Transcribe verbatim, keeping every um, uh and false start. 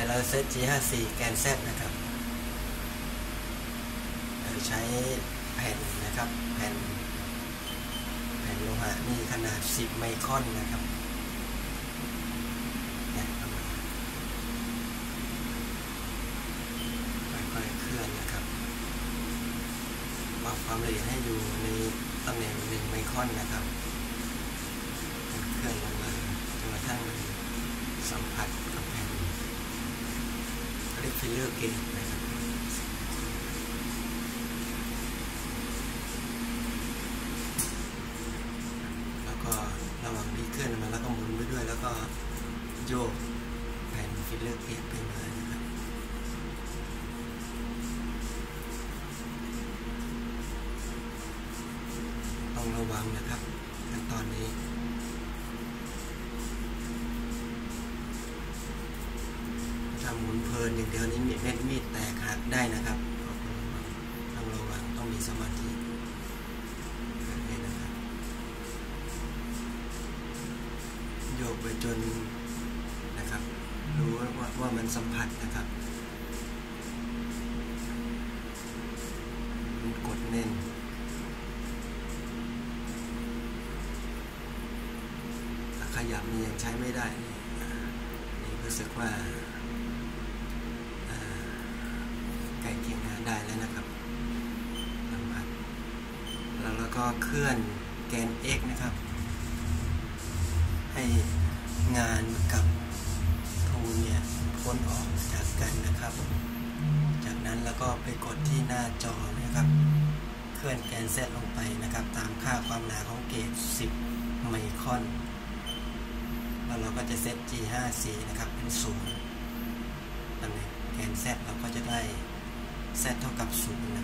เราเซต จี ห้าสิบสี่ แกน Z นะครับโดยใช้แผ่นนะครับแผ่นแผ่นโลหะนี่ขนาดสิบไมครอนนะครับเนี่ยค่อยๆเคลื่อนนะครับปรับความละเอียดให้อยู่ในตำแหน่งหนึ่งไมครอนนะครับเคลื่อนลงมาจนกระทั่งสัมผัสกับแผ่นเรียกฟิลเลอร์เกจนะครับแล้วก็ระหว่างที่เคลื่อนมาแล้วก็หมุนไปด้วยแล้วก็โยกแผ่นฟิลเลอร์เกจไปมานะครับต้องระวังนะครับขั้นตอนนี้ถ้าหมุนเพลินอย่างเดียวนี้มีเม็ดมีดแตกหักได้นะครับต้องระวังต้องมีสมาธินะครับโยกไปจนนะครับรู้ว่าว่ามันสัมผัสนะครับมันกดแน่นถ้าขยับนี่ยังใช้ไม่ได้นี่รู้สึกว่าใกล้เคียงงานได้แล้วนะครับแล้วแล้วก็เคลื่อนแกน X นะครับให้งานกับทูลเนี่ยพ้นออกจากกันนะครับจากนั้นแล้วก็ไปกดที่หน้าจอนะครับเคลื่อนแกน Z ลงไปนะครับตามค่าความหนาของเกจสิบไมครอนแล้วเราก็จะเซต จี ห้าสิบสี่ นะครับเป็นศูนย์ตำแหน่งแกน Z เราก็จะได้Z เท่ากับศูนย์นะ